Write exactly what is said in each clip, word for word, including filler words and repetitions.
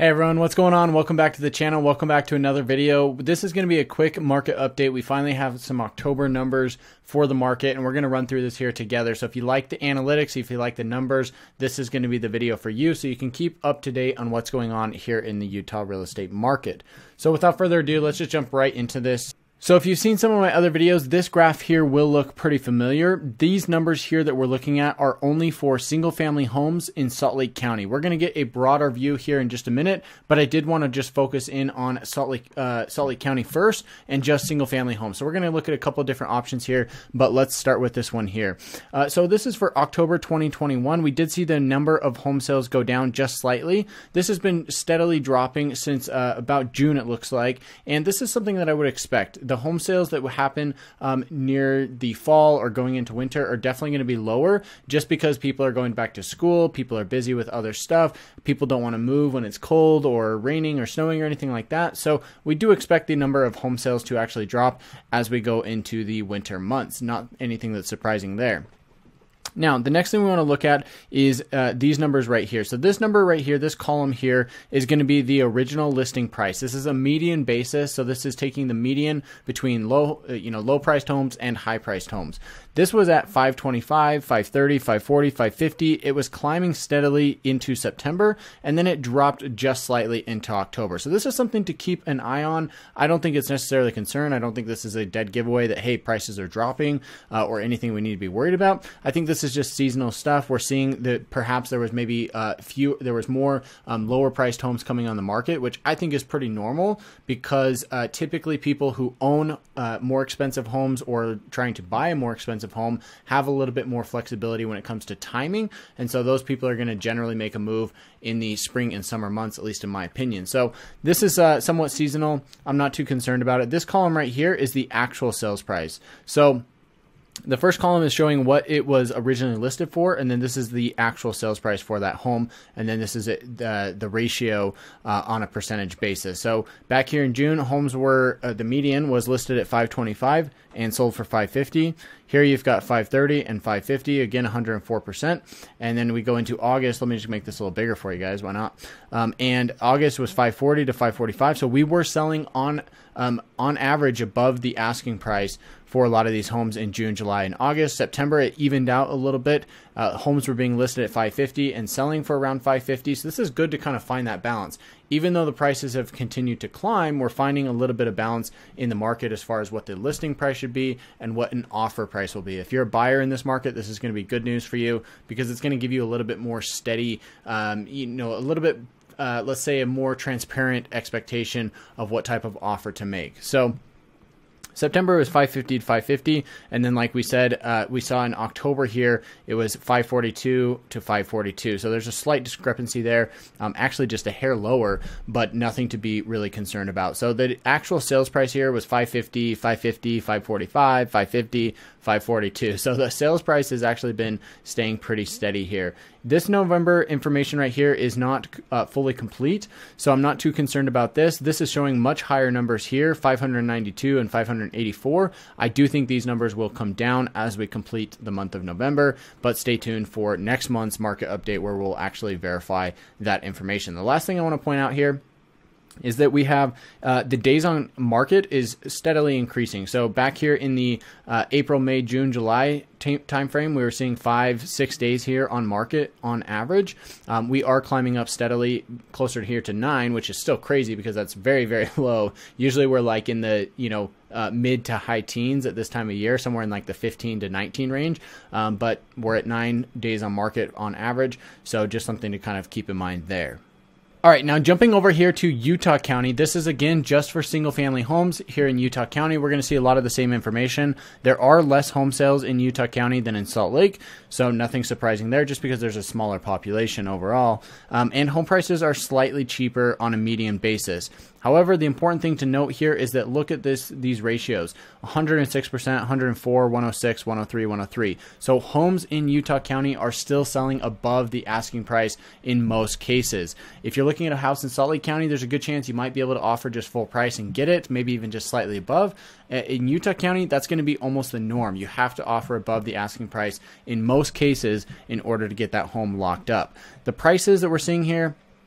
Hey everyone, what's going on? Welcome back to the channel. Welcome back to another video. This is going to be a quick market update. We finally have some October numbers for the market and we're going to run through this here together. So if you like the analytics, if you like the numbers, this is going to be the video for you so you can keep up to date on what's going on here in the Utah real estate market. So without further ado, let's just jump right into this. So if you've seen some of my other videos, this graph here will look pretty familiar. These numbers here that we're looking at are only for single family homes in Salt Lake County. We're going to get a broader view here in just a minute, but I did want to just focus in on Salt Lake, uh, Salt Lake County first and just single family homes. So we're going to look at a couple of different options here, but let's start with this one here. Uh, so this is for October twenty twenty-one. We did see the number of home sales go down just slightly. This has been steadily dropping since uh, about June, it looks like, and this is something that I would expect. The home sales that will happen um, near the fall or going into winter are definitely going to be lower just because people are going back to school, people are busy with other stuff, people don't want to move when it's cold or raining or snowing or anything like that. So we do expect the number of home sales to actually drop as we go into the winter months. Not anything that's surprising there. Now, the next thing we want to look at is uh, these numbers right here. So this number right here, this column here, is going to be the original listing price. This is a median basis. So this is taking the median between low, uh, you know, low-priced homes and high-priced homes. This was at five twenty-five, five thirty, five forty, five fifty. It was climbing steadily into September, and then it dropped just slightly into October. So this is something to keep an eye on. I don't think it's necessarily a concern. I don't think this is a dead giveaway that, hey, prices are dropping uh, or anything we need to be worried about. I think this is just seasonal stuff. We're seeing that perhaps there was maybe a few, there was more um, lower priced homes coming on the market, which I think is pretty normal because uh, typically people who own uh, more expensive homes or trying to buy a more expensive home have a little bit more flexibility when it comes to timing. And so those people are going to generally make a move in the spring and summer months, at least in my opinion. So this is uh, somewhat seasonal. I'm not too concerned about it. This column right here is the actual sales price. So the first column is showing what it was originally listed for, and then this is the actual sales price for that home, and then this is it, the, the ratio uh, on a percentage basis. So back here in June, homes were, uh, the median was listed at five twenty-five and sold for five fifty. Here you've got five thirty and five fifty, again one hundred four percent. And then we go into August. Let me just make this a little bigger for you guys, why not? Um, and August was five forty to five forty-five. So we were selling on um, on average above the asking price for a lot of these homes in June, July, and August. September, it evened out a little bit. Uh, homes were being listed at five fifty and selling for around five fifty. So this is good to kind of find that balance. Even though the prices have continued to climb, we're finding a little bit of balance in the market as far as what the listing price should be and what an offer price will be. If you're a buyer in this market, this is going to be good news for you because it's going to give you a little bit more steady, um, you know, a little bit, uh, let's say a more transparent expectation of what type of offer to make. So September was five fifty to five fifty, and then like we said, uh, we saw in October here, it was five forty-two to five forty-two. So there's a slight discrepancy there, um, actually just a hair lower, but nothing to be really concerned about. So the actual sales price here was five fifty, five fifty, five forty-five, five fifty, five forty-two. So the sales price has actually been staying pretty steady here. This November information right here is not uh, fully complete, so I'm not too concerned about this. This is showing much higher numbers here, five hundred ninety-two and five hundred eighty-four. I do think these numbers will come down as we complete the month of November, but stay tuned for next month's market update where we'll actually verify that information. The last thing I want to point out here is that we have uh, the days on market is steadily increasing. So back here in the uh, April, May, June, July time frame, we were seeing five, six days here on market on average. Um, we are climbing up steadily closer here to nine, which is still crazy because that's very, very low. Usually we're like in the, you know, uh, mid to high teens at this time of year, somewhere in like the fifteen to nineteen range. Um, but we're at nine days on market on average. So just something to kind of keep in mind there. All right, now jumping over here to Utah County, this is again just for single family homes here in Utah County. We're going to see a lot of the same information. There are less home sales in Utah County than in Salt Lake, so nothing surprising there just because there's a smaller population overall. Um, and home prices are slightly cheaper on a median basis. However, the important thing to note here is that look at this these ratios, one hundred six percent, one hundred four, one oh six, one oh three, one oh three. So homes in Utah County are still selling above the asking price in most cases. If you're looking at a house in Salt Lake County, there's a good chance you might be able to offer just full price and get it, maybe even just slightly above. In Utah County, that's going to be almost the norm. You have to offer above the asking price in most cases in order to get that home locked up. The prices that we're seeing here,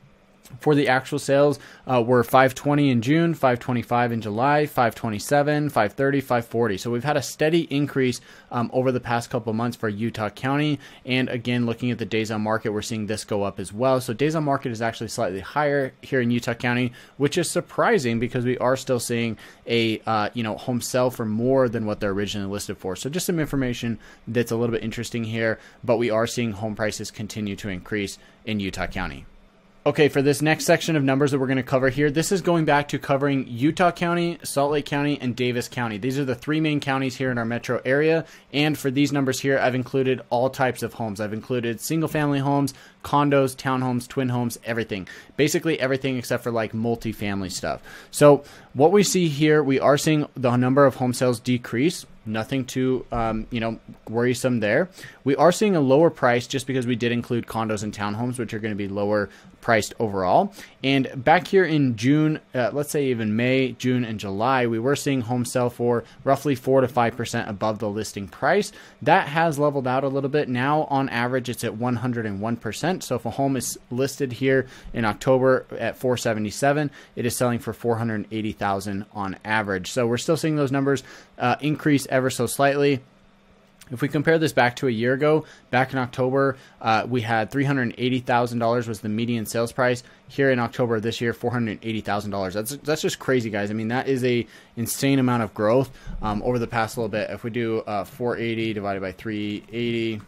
For the actual sales, uh, we're five twenty in June, five twenty-five in July, five twenty-seven, five thirty, five forty. So we've had a steady increase um, over the past couple of months for Utah County. And again, looking at the days on market, we're seeing this go up as well. So days on market is actually slightly higher here in Utah County, which is surprising because we are still seeing a uh, you know home sell for more than what they're originally listed for. So just some information that's a little bit interesting here, but we are seeing home prices continue to increase in Utah County. Okay, for this next section of numbers that we're going to cover here, this is going back to covering Utah County, Salt Lake County, and Davis County. These are the three main counties here in our metro area. And for these numbers here, I've included all types of homes. I've included single-family homes, condos, townhomes, twin homes, everything. Basically everything except for like multifamily stuff. So what we see here, we are seeing the number of home sales decrease. Nothing too, um, you know, worrisome there. We are seeing a lower price just because we did include condos and townhomes, which are going to be lower priced overall. And back here in June, uh, let's say even May, June, and July, we were seeing homes sell for roughly four to five percent above the listing price. That has leveled out a little bit. Now, on average, it's at one hundred one percent. So if a home is listed here in October at four seventy-seven, it is selling for four hundred eighty thousand dollars on average. So we're still seeing those numbers uh, increase ever so slightly. If we compare this back to a year ago, back in October, uh, we had three hundred eighty thousand dollars was the median sales price. Here in October of this year, four hundred eighty thousand dollars. That's that's just crazy, guys. I mean, that is a insane amount of growth um, over the past little bit. If we do uh, four eighty divided by three eighty,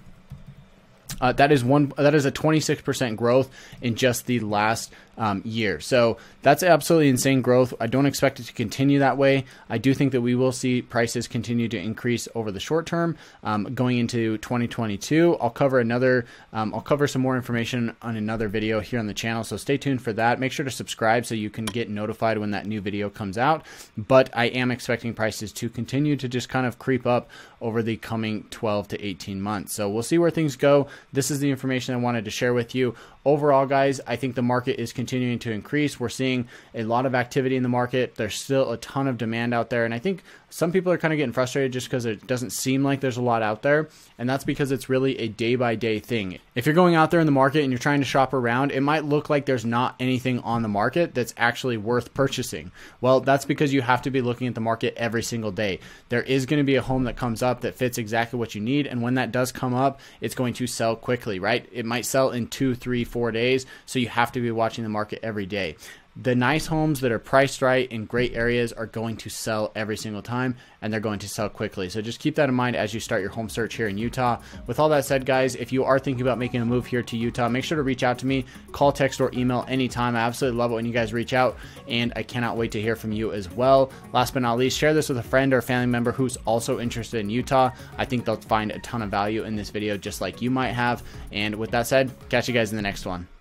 uh, that is one. That is a twenty-six percent growth in just the last um, year. So that's absolutely insane growth. I don't expect it to continue that way. I do think that we will see prices continue to increase over the short term um, going into twenty twenty-two. I'll cover another, um, I'll cover some more information on another video here on the channel. So stay tuned for that. Make sure to subscribe so you can get notified when that new video comes out. But I am expecting prices to continue to just kind of creep up over the coming twelve to eighteen months. So we'll see where things go. This is the information I wanted to share with you. Overall, guys, I think the market is continuing to increase. We're seeing a lot of activity in the market. There's still a ton of demand out there. And I think some people are kind of getting frustrated just because it doesn't seem like there's a lot out there. And that's because it's really a day-by-day thing. If you're going out there in the market and you're trying to shop around, it might look like there's not anything on the market that's actually worth purchasing. Well, that's because you have to be looking at the market every single day. There is going to be a home that comes up that fits exactly what you need. And when that does come up, it's going to sell quickly, right? It might sell in two, three, four days. So you have to be watching the market every day. The nice homes that are priced right in great areas are going to sell every single time, and they're going to sell quickly. So just keep that in mind as you start your home search here in Utah. With all that said, guys, if you are thinking about making a move here to Utah, make sure to reach out to me, call, text, or email anytime. I absolutely love it when you guys reach out, and I cannot wait to hear from you as well. Last but not least, share this with a friend or family member who's also interested in Utah. I think they'll find a ton of value in this video just like you might have. And with that said, catch you guys in the next one.